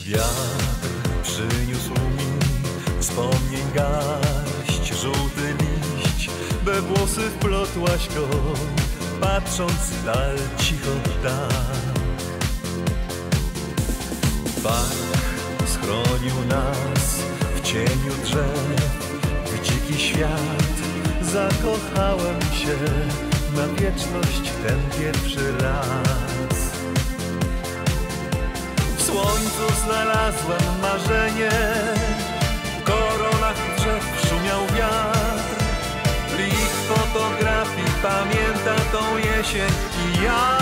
Wiatr przyniósł mi wspomnień garść, żółty liść, we włosy wplotłaś go, patrząc w dal, cicho tak. Park schronił nas w cieniu drzew, w dziki świat. Zakochałem się na wieczność ten pierwszy raz. W słońcu znalazłem marzenie, w koronach drzew szumiał wiatr. Plik fotografii pamięta tą jesień i ja.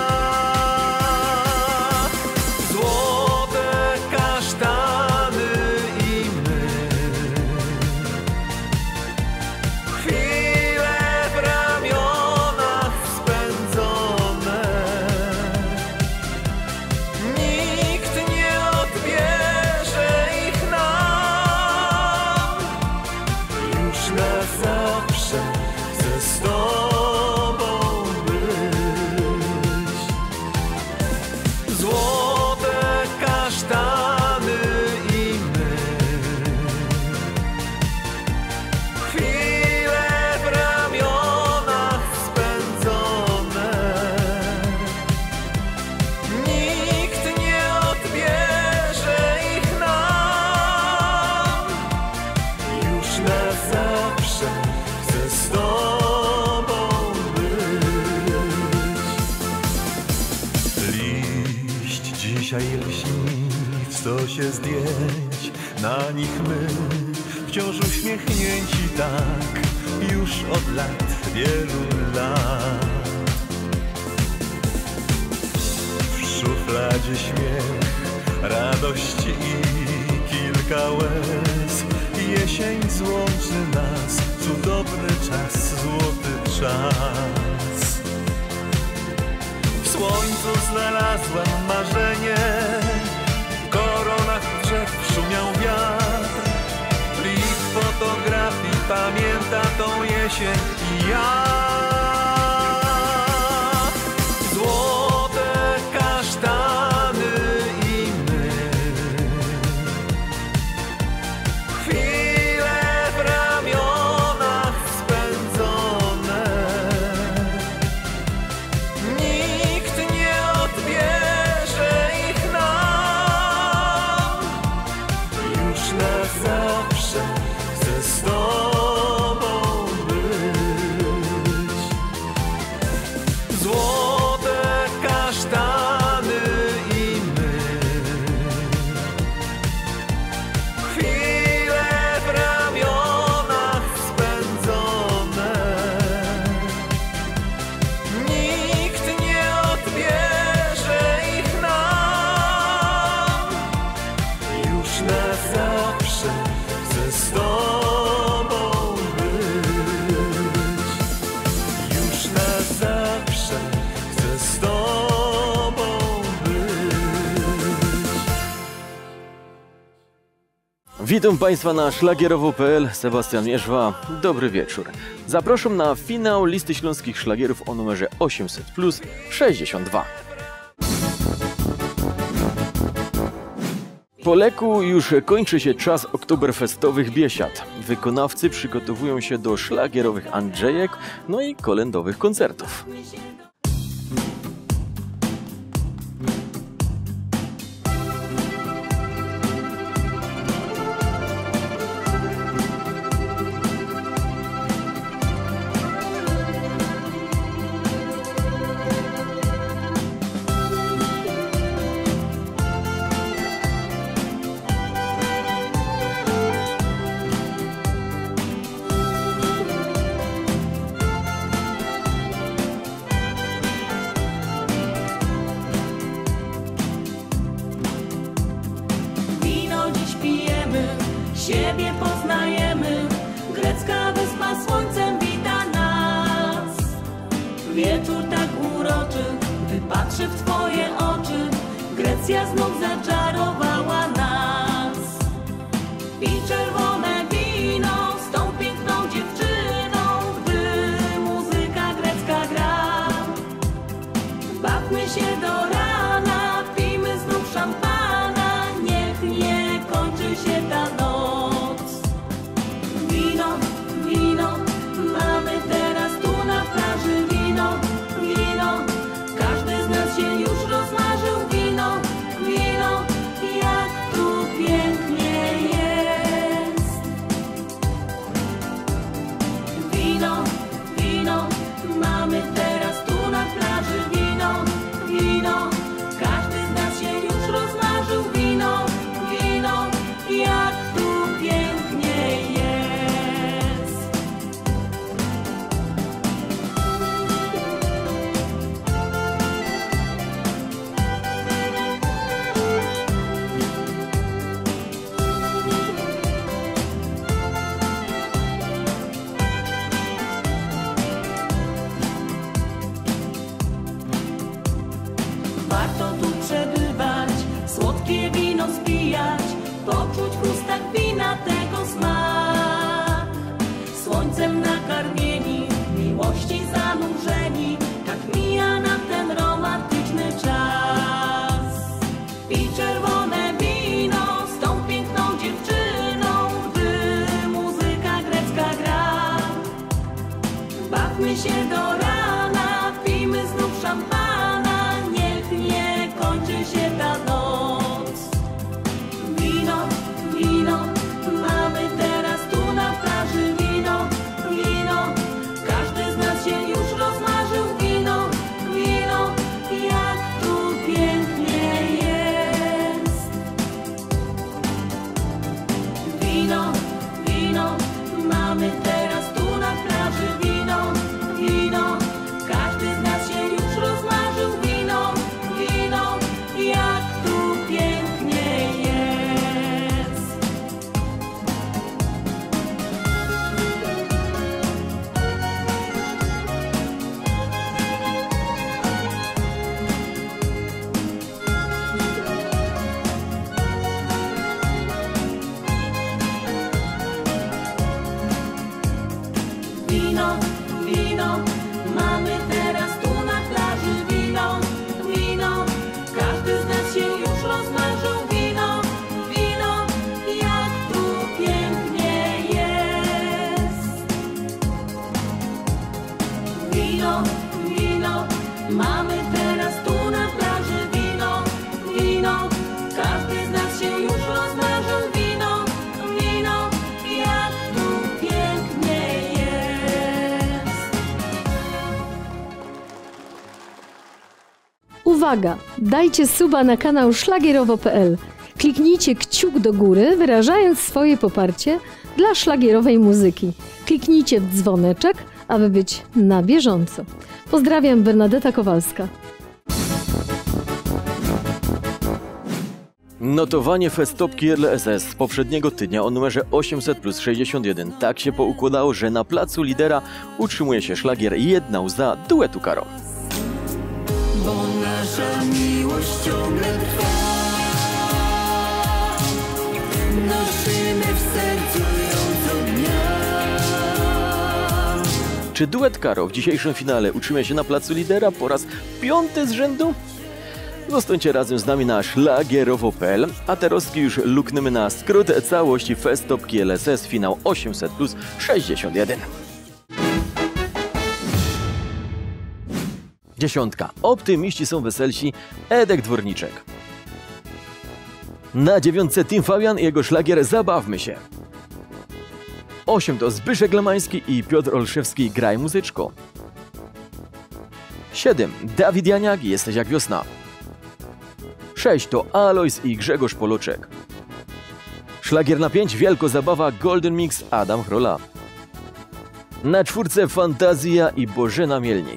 Złote kasztany i my, chwile w ramionach spędzone. Nikt nie odbierze ich nam. Już na zawsze chcę z tobą być. Złote kasztany i my, chwile w ramionach spędzone. Nikt nie odbierze ich nam. Już na zawsze chcę z tobą być. Liść dzisiaj lśni w stosie zdjęć, na nich my wciąż uśmiechnięci tak, już od lat, wielu lat. W szufladzie śmiech, radość i kilka łez. Jesień złączy nas, cudowny czas, złoty czas. W słońcu znalazłem marzenie, w koronach drzew szumiał wiatr. Plik fotografii pamięta tą jesień i ja. Złote kasztany i my, chwile w ramionach spędzone. Nikt nie odbierze ich nam. Już na zawsze chcę z tobą być. Złote kasztany i my, chwile w ramionach spędzone. Nikt nie odbierze ich nam. Już na zawsze chcę z tobą być. Już na zawsze chcę z tobą być. Witam Państwa na szlagierowo.pl, Sebastian Mierzwa, dobry wieczór. Zapraszam na finał listy śląskich szlagierów o numerze 800+62. Po leku już kończy się czas oktoberfestowych biesiad. Wykonawcy przygotowują się do szlagierowych Andrzejek, no i kolędowych koncertów. Wino dziś pijemy, siebie poznajemy. Grecka wyspa słońcem wita nas. Wieczór tak uroczy, gdy patrzę w twoje oczy. Grecja znów zaczarowała nas. Pij czerwone wino z tą piękną dziewczyną, gdy muzyka grecka gra. Bawmy się do rana, pijmy znów szampana. Nie wino, wino, mamy teraz tu na plaży wino, wino, każdy z nas się już rozmarzył wino, wino, jak tu pięknie jest. Warto tu przebywać, słodkie wino spijać, poczuć w ustach wina tego smak. Słońcem nakarmieni, miłości zanurzeni, tak mija nam ten romantyczny czas. Pij czerwone wino z tą piękną dziewczyną, gdy muzyka grecka gra. Bawmy się do rana, pijmy znów szampana, niech nie kończy się ta noc. Wino, wino, mamy teraz tu na plaży wino, wino, każdy z nas się już rozmarzył wino, wino, jak tu pięknie jest. Wino, wino, mamy teraz tu na plaży wino, wino, każdy z nas się już rozmarzył wino, wino, jak tu pięknie jest. Wino, wino, mamy teraz tu na plaży wino, wino, każdy z nas się już rozmarzył wino, wino, jak tu pięknie jest. Wino, wino, mamy teraz tu na plaży wino, wino, każdy z nas się już rozmarzył wino, wino, jak tu pięknie jest. Uwaga! Dajcie suba na kanał szlagierowo.pl. Kliknijcie kciuk do góry, wyrażając swoje poparcie dla szlagierowej muzyki. Kliknijcie w dzwoneczek, aby być na bieżąco. Pozdrawiam, Bernadeta Kowalska. Notowanie Festopki LSS z poprzedniego tygodnia o numerze 800+61 tak się poukładało, że na placu lidera utrzymuje się szlagier Jedna łza duetu Karo. Bo nasza miłość ciągle trwa, nosimy w sercu ją co dnia. Czy duet Karo w dzisiejszym finale utrzyma się na placu lidera po raz 5 z rzędu? Zostańcie razem z nami na szlagierowo.pl, a teraz już lukniemy na skrót całości Festopki LSS finał 800+61. Dziesiątka. Optymiści są weselsi. Edek Dworniczek. Na 9 Tim Fabian i jego szlagier Zabawmy się. 8 to Zbyszek Lemański i Piotr Olszewski Graj muzyczko. 7 Dawid Janiak Jesteś jak wiosna. 6 to Alois i Grzegorz Poloczek. Szlagier na 5 Wielko Zabawa Golden Mix Adam Chrola. Na 4 Fantazja i Bożena Mielnik.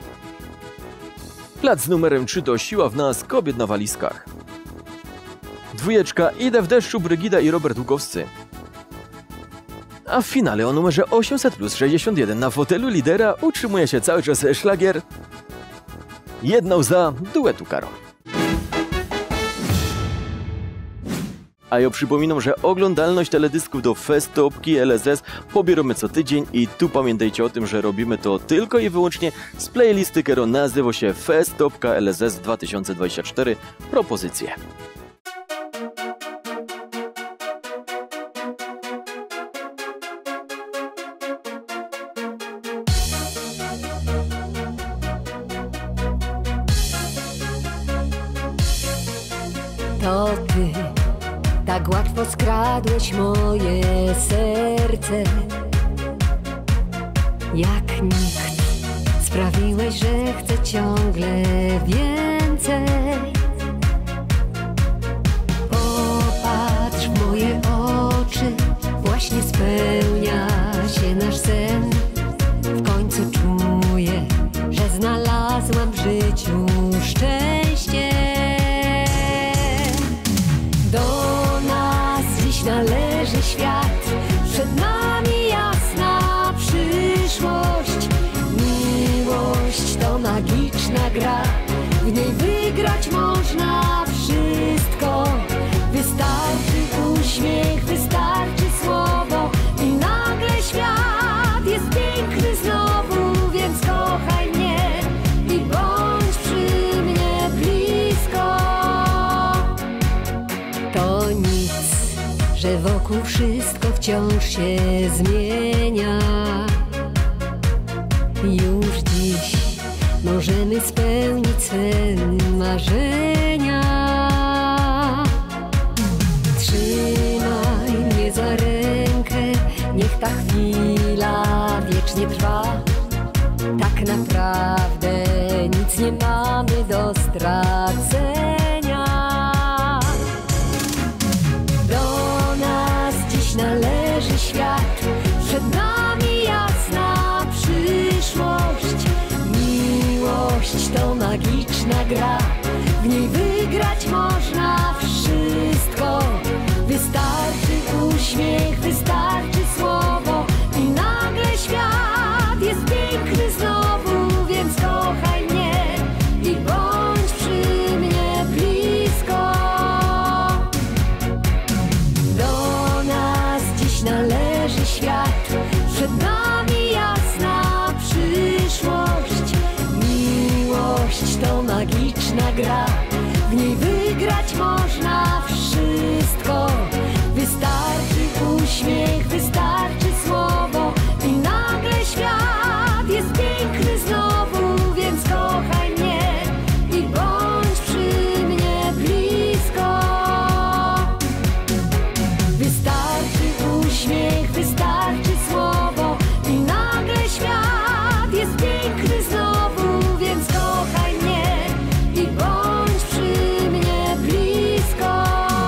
Plac z numerem 3 to Siła w nas kobiet na walizkach. 2 Idę w deszczu Brygida i Robert Łukowscy. A w finale o numerze 800+61 na fotelu lidera utrzymuje się cały czas szlagier Jedna łza duetu Karo. A ja przypominam, że oglądalność teledysków do Festopki LSS pobieramy co tydzień i tu pamiętajcie o tym, że robimy to tylko i wyłącznie z playlisty, która nazywa się Festopka LSS 2024 Propozycje. To ty tak łatwo skradłeś moje serce. jak nikt. Sprawiłeś, że chcę ciągle więcej. Popatrz w moje oczy, właśnie spełnia się nasz sen. W końcu czuję, że znalazłam w życiu szczęście. Do nas dziś należy świat, przed nami jasna przyszłość. Miłość to magiczna gra, w niej wygrać można wszystko. Wystarczy uśmiech, wystarczy słowo i nagle świat jest piękny znowu. Więc kochaj mnie i bądź przy mnie blisko. To nic, że wokół wszystko wciąż się zmienia. Już dziś możemy spełnić swe marzenia. Trzymaj mnie za rękę, niech ta chwila wiecznie trwa. Tak naprawdę nic nie mamy do stracenia. Do nas dziś należy świat, przed nami jasna przyszłość. Miłość to magiczna gra, w niej wygrać można wszystko. Wystarczy uśmiech, wystarczy słowo i nagle świat jest piękny znowu. Więc kochaj mnie i bądź przy mnie blisko. Do nas dziś należy świat, przed nami jasna przyszłość. Miłość to magiczna gra, w niej wygrać można wszystko. Wystarczy uśmiech, wystarczy słowo i nagle świat jest piękny znowu. Więc kochaj mnie i bądź przy mnie blisko. Wystarczy uśmiech, wystarczy słowo i nagle świat jest piękny znowu. Więc kochaj mnie i bądź przy mnie blisko.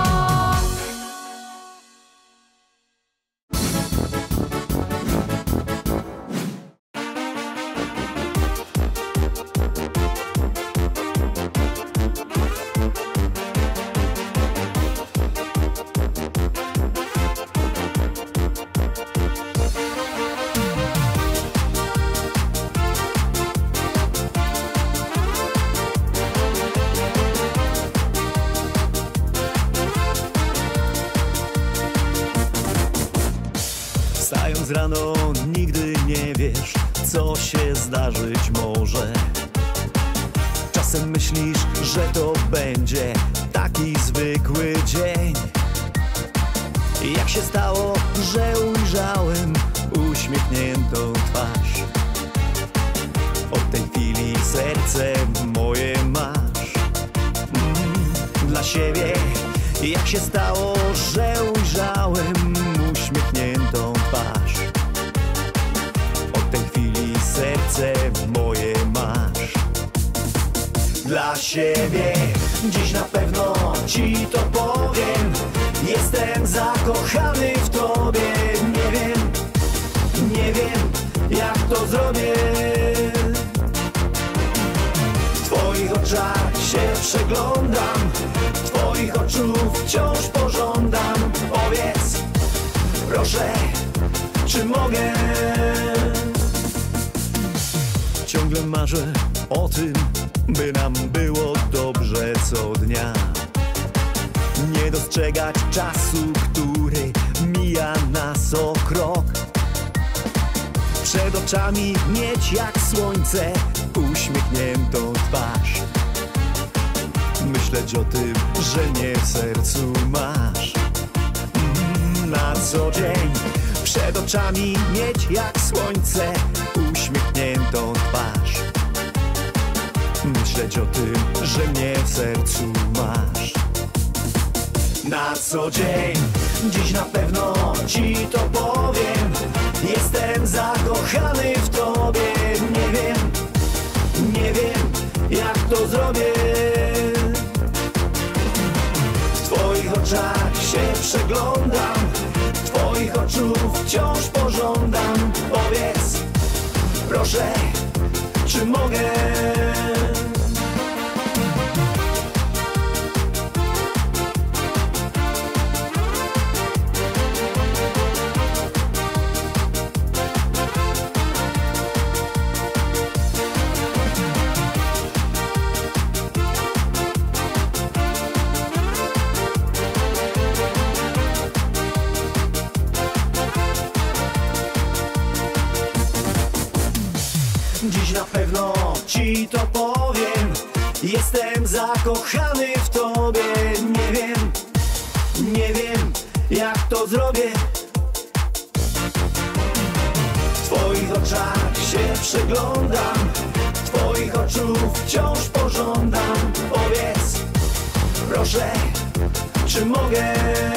Wstając rano nigdy nie wiesz, co się zdarzyć może. Czasem myślisz, że to będzie taki zwykły dzień. Jak się stało, że ujrzałem uśmiechniętą twarz? Od tej chwili serce moje masz dla siebie. Jak się stało, że ujrzałem uśmiechniętą twarz? Od tej chwili serce moje masz dla siebie. Dziś na pewno ci to powiem, jestem zakochany w tobie. Nie wiem jak to zrobię. W twoich oczach się przeglądam, twoich oczu wciąż pożądam. Powiedz, proszę, czy mogę? Ciągle marzę o tym, by nam było dobrze co dnia. Nie dostrzegać czasu, który mija nas o krok. Przed oczami mieć jak słońce uśmiechniętą twarz. Myśleć o tym, że mnie w sercu masz na co dzień. Przed oczami mieć jak słońce uśmiechniętą twarz. Myśleć o tym, że mnie w sercu masz na co dzień. Dziś na pewno ci to powiem, jestem zakochany w tobie. Dziś na pewno ci to powiem. Jestem zakochany w tobie. Nie wiem jak to zrobię. W twoich oczach się przyglądam, twoich oczu wciąż pożądam. Powiedz, proszę, czy mogę?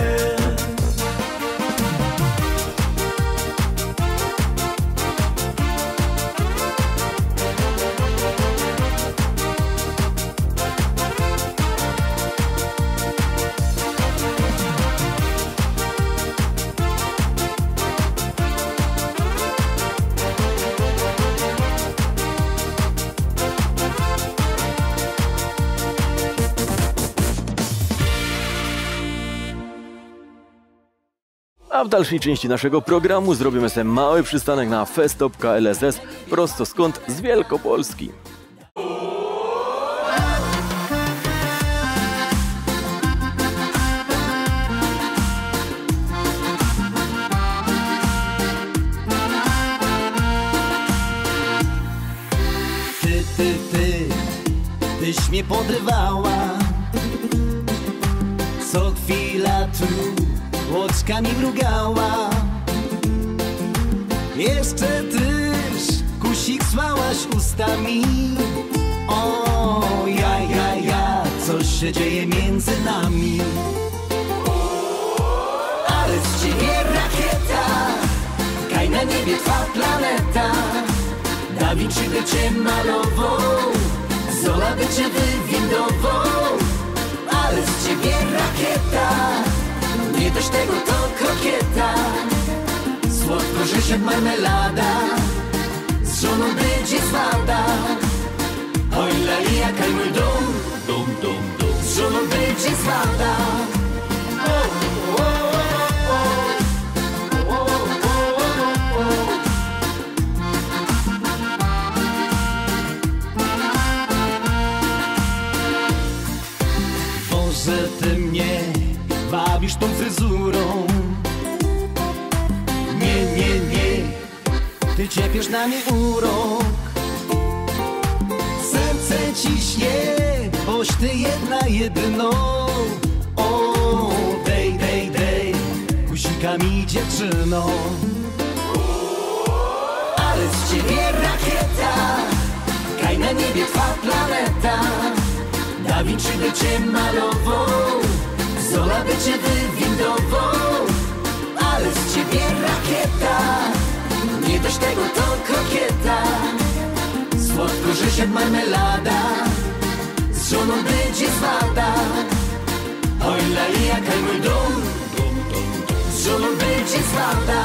A w dalszej części naszego programu zrobimy sobie mały przystanek na festop.lss prosto skąd? Z Wielkopolski. Tyś mnie podrywała, co chwila tu łoczkami mrugała. Jeszcze tyś kusik słałaś ustami. O, ja, coś się dzieje między nami. Ale z ciebie rakieta, kaj na niebie twa planeta. Da Vinci by cię malował, Zola by cię wywindował. Ale z ciebie rakieta, nie dość tego to krokieta. Słodko, że się marmelada, z żoną będzie zwada. Oj lali, jaka mój dom, z żoną będzie zwada. Może ty mnie wabisz tą fryzurą. Nie, ty ciepiesz na mnie urok. Serce ciśnie, boś ty jedna jedyną. O, dej, kusikami dziewczyną. Ale z ciebie rakieta, kaj na niebie twa planeta. Da Vinci by cię malował, Zola by cię wywindował. Ale z ciebie rakieta, nie dość tego to krokieta. Słodko, że się marmelada, z żoną będzie zwada. Oj lali, jaka mój dom, z żoną będzie zwada.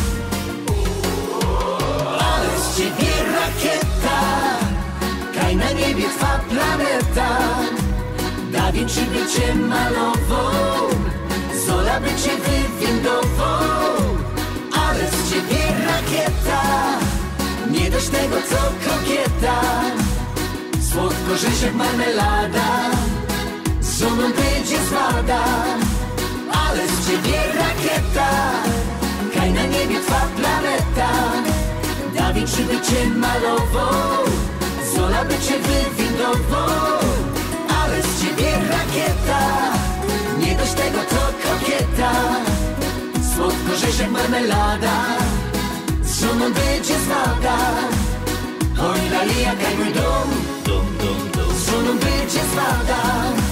Ale z ciebie rakieta, kaj na niebie twa planeta. Da Vinci by cię malował, Zola by cię wywindował. Ale z ciebie rakieta, nie dość tego co krokieta. Słodko, że jak marmelada, z żoną będzie zwada. Ale z ciebie rakieta, kaj na niebie twa planeta. Da Vinci by cię malował, Zola by cię wywindował. Ale z ciebie rakieta, nie dość tego to krokieta. Słodko, że jak marmelada, z żoną będzie zwada. Oj lali, jaka mój dom, z żoną będzie zwada.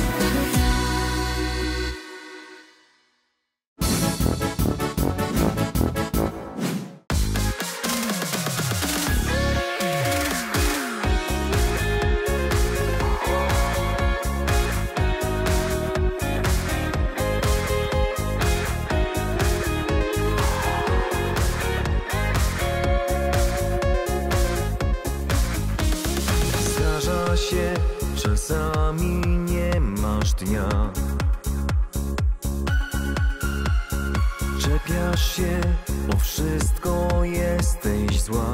Czasami nie masz dnia, czepiasz się, o wszystko jesteś zła.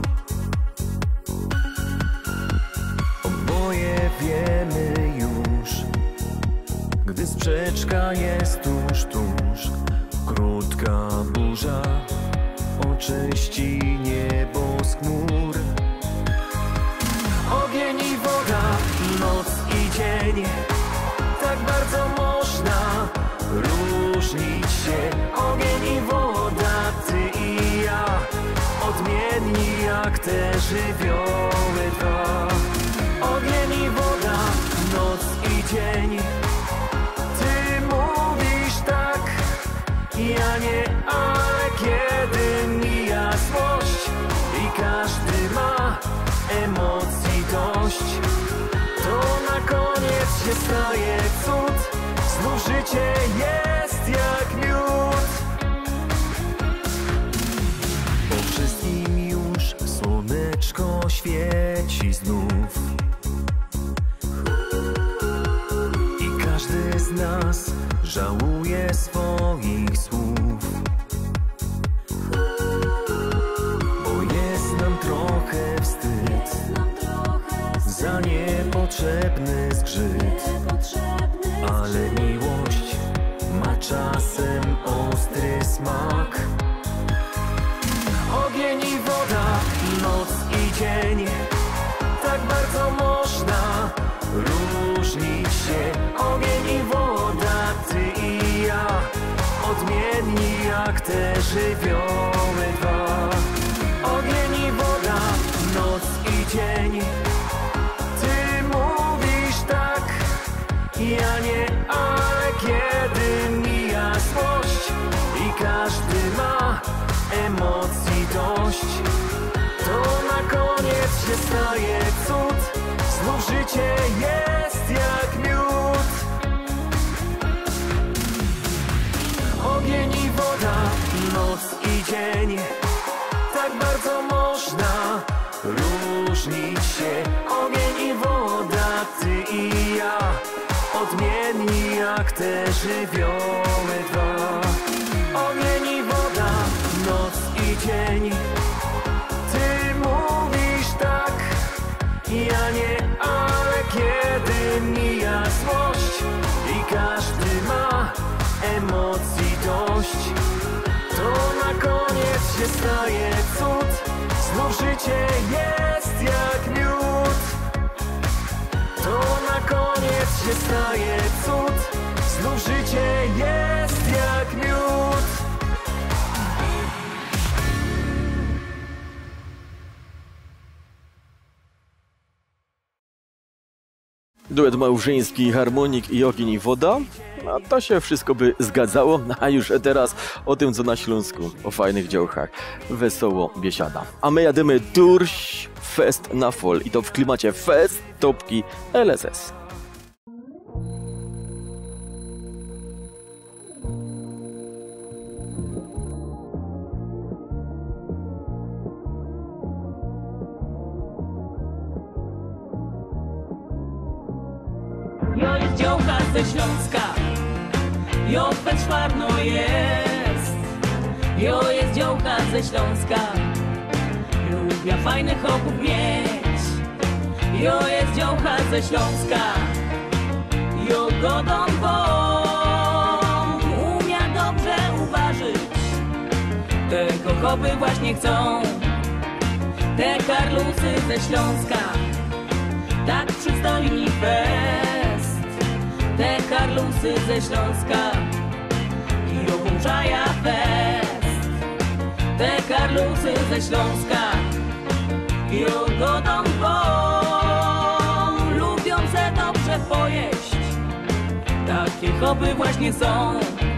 Oboje wiemy już, gdy sprzeczka jest tuż, krótka burza oczyści niebo z chmur. Ogień i woda, noc i dzień, tak bardzo można różnić się. Ogień i woda, ty i ja, odmienni jak te żywioły dwa. Ogień i woda, noc i dzień, ty mówisz tak, ja nie, ale kiedy mija złość i każdy ma emocji dość, to na koniec się staje cud, znów życie jest jak miód. Po wszystkim już słoneczko świeci znów i każdy z nas żałuje swoich słów, bo jest nam trochę wstyd za niepotrzebny zgrzyt, ale miłość ma czasem ostry smak. Ogień i woda, noc i dzień, tak bardzo można różnić się. Ogień i woda, ty i ja, odmienni jak te żywioły dwa. Ogień i woda, noc i dzień, ty mówisz tak, ja nie, ale kiedy mija złość i każdy ma emocji dość, to na koniec się staje cud, znów życie jest jak miód. Ogień i woda, noc i dzień, tak bardzo można różnić się. Ogień i woda, ty i ja, odmienni jak te żywioły dwa. Ogień i woda, noc i dzień, ty mówisz tak, ja nie, ale kiedy mija złość i każdy ma emocji dość, to na koniec się staje cud, znów życie jest jak miód. To na koniec się staje cud, znów życie jest jak miód. Duet małżeński, harmonik i ogień i woda. No to się wszystko by zgadzało, a już teraz o tym co na Śląsku, o fajnych działkach. Wesoło biesiada. A my jadymy Durś Fest na Fol i to w klimacie Fest Topki LSS. Jo jest działka ze Śląska, jo Petszwarno jest. Jo jest działka ze Śląska, lubię fajnych chłopów mieć. Jo jest działka ze Śląska, jo godą umia dobrze uważać. Tego chłopy właśnie chcą, te karlusy ze Śląska, tak przystojni fest. Te karlusy ze Śląska i obłączaja fest. Te karlusy ze Śląska i ogodą lubią se dobrze pojeść. Takie chopy właśnie są.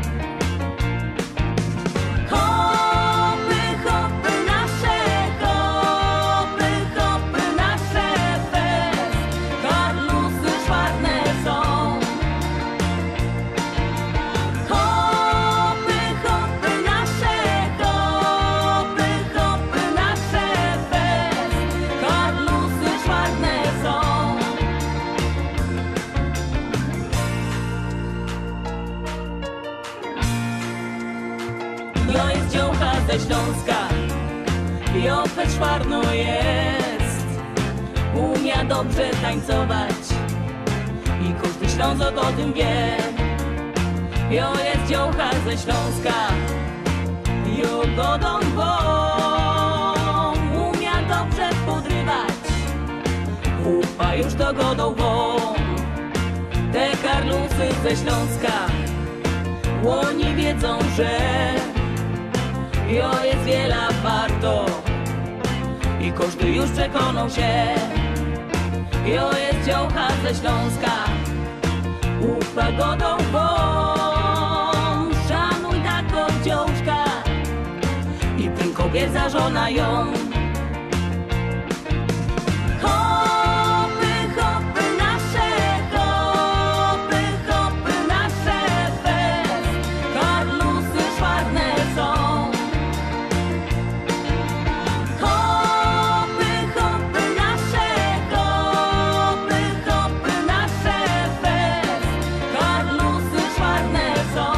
Chopy, chopy nasze, chopy, chopy nasze fest. Karlusy czarne są. Ze Śląska, jo Petszwarno jest. Umia dobrze tańcować i każdy Ślązok o tym wie. Jo jest dziołcha ze Śląska, jo godą umia dobrze podrywać. a już dogodą wą. Te karlusy ze Śląska łoni wiedzą, że jo jest wiela warto i każdy już przekonał się. Jo jest dziołcha ze Śląska, ufa godą wą. Szanuj taką dziołczka i tym kobiet zażona ją. Hopy, hopy nasze, hopy, hopy nasze fest, karlusy czarne są. Hopy, hopy nasze, hopy, hopy nasze fest, karlusy czarne są.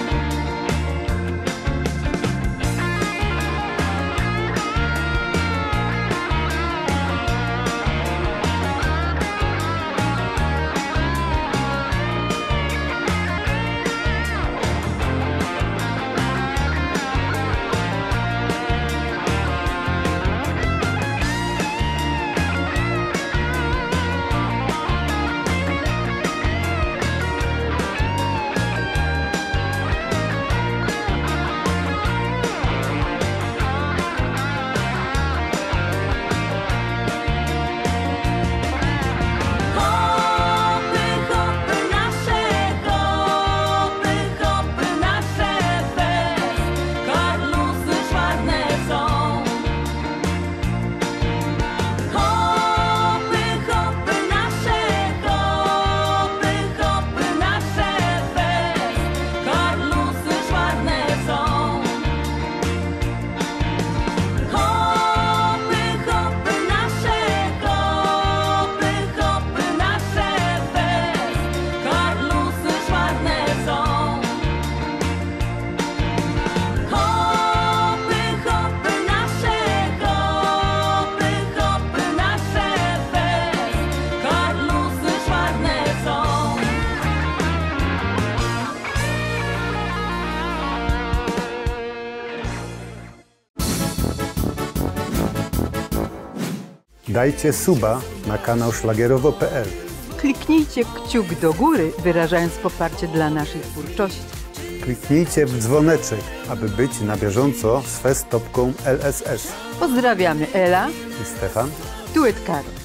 Dajcie suba na kanał szlagierowo.pl. Kliknijcie kciuk do góry, wyrażając poparcie dla naszej twórczości. Kliknijcie w dzwoneczek, aby być na bieżąco z Festopką LSS. Pozdrawiamy Ela i Stefan. Duet Karo.